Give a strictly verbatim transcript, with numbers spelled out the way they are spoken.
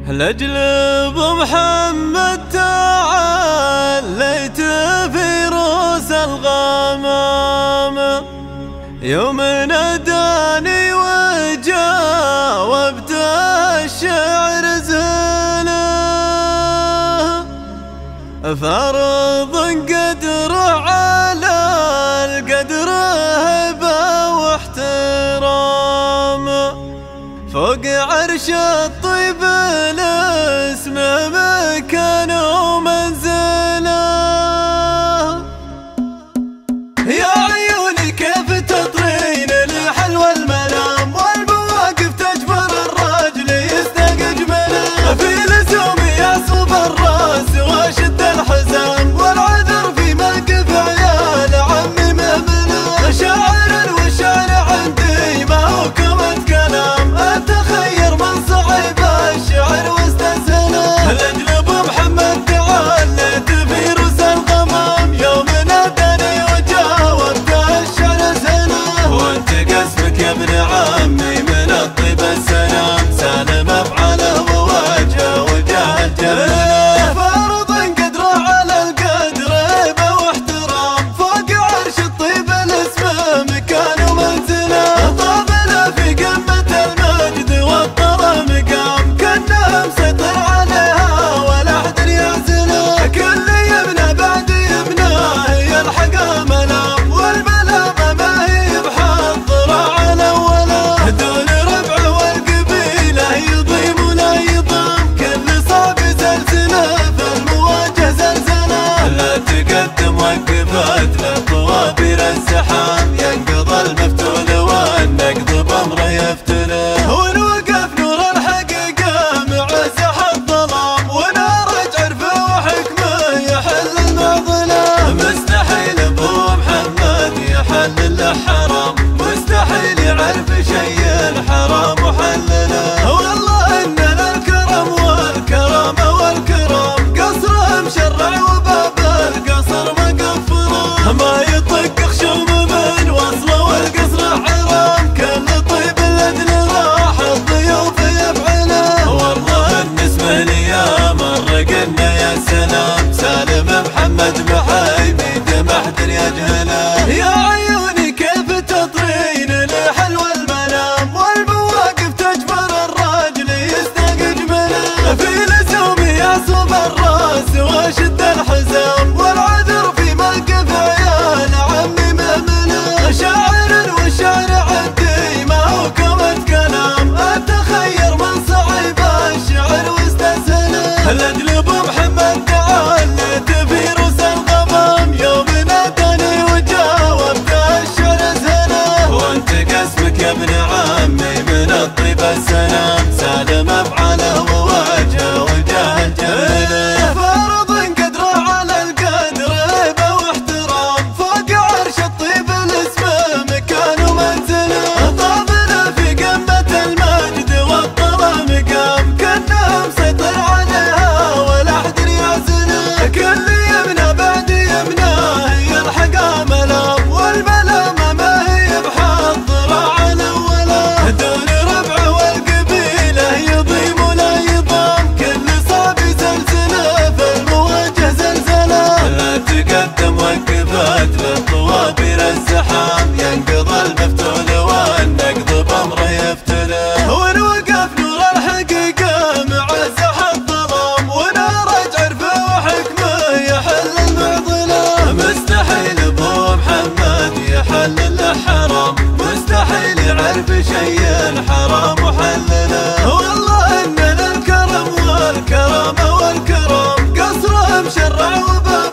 لأجل أبو محمد تعليت في روس الغمام يوم ناداني وجاوبت الشعر زله فرض قدر على القدر هبة واحترام فوق عرش الطيب الاسم مكان ومنزله يا عيوني كيف تطرين الحلوى المنام والمواقف تجبر الرجل يستقج منه في لزومي يصوب الراس واشد الحزام والعذر في موقف عيال عمي مهمله شاعر والشعر عندي ما هو كمة كلام اتخير من صعيب الشعر واستسهله لاجل ابو محمد تعليت في روس الغمام يوم ناداني وجاوبت الشعر زله وانت قسمك يا ابن عمي من الطيب السلام سالم افعاله ووجهه وجاه الجنه فرض قدره على القدر هبه واحترام فوق عرش الطيب الاسم مكان ومنزله طابله في قمه المجد والطرى مقام كانه مسيطر عليها ولا احد يعزله كل يبنى بعد يبنى هي الحقا ملام والملامه ما هي بحضره على ولا دون ربع والقبيله يضيم ولا يضام كل صعب زلزله في المواجهه زلزله لا تقدم وقفت للطوابير الزحام ينقض المفتول والنقض بامره يفتله ونوقف نور الحقيقه مع سحى الظلام ونار عرفه وحكمه يحل المعضله مستحيل ابو محمد يحل له حرام مستحيل يعرف شيء الحرام وحلله والله ان الكرم والكرامه والكرام قصره مشرع وباب القصر مقفله ما يطق خشوم من وصله والقصر حرام كل طيب الأدل راح الضيوف يفعله والله النسبة لي يا مر قلنا يا سلام سالم محمد محيمي ما حد يجهله يا عيوني كيف تطرين الحلوى المنام والمواقف تجبر الرجل يستقج منه في لزومي يصوب الراس واشد الحزام والعذر في موقف عيال عمي مهمله شاعر والشعر عندي ما هو كمة كلام اتخير من صعيب الشعر واستسهله لاجل ابو محمد تعليت في روس الغمام يوم ناداني وجاوبت الشعر زله وانت قسمك يا ابن عمي من الطيب السلام سالم افعاله ووجهه وجاه الجنه فرض قدره على القدر هبه واحترام فوق عرش الطيب الاسم مكان ومنزله طابله في قمه المجد والطرى مقام كانه مسيطر عليها ولا احد يعزله كل يبنى بعد يبنى هي الحقا ملام والملامه ما هي بحضره على ولا دون ربع والقبيله يضيم ولا يضام كل صعب زلزله في المواجهه زلزله لا تقدم وقفت للطوابير الزحام ينقض المفتول والنقض بامره يفتله ونوقف نور الحقيقه مع سحى الظلام ونار عرفه وحكمه يحل المعضله مستحيل ابو محمد يحل له حرام مستحيل يعرف شيء الحرام وحلله والله ان الكرم والكرامه والكرام قصره مشرع وباب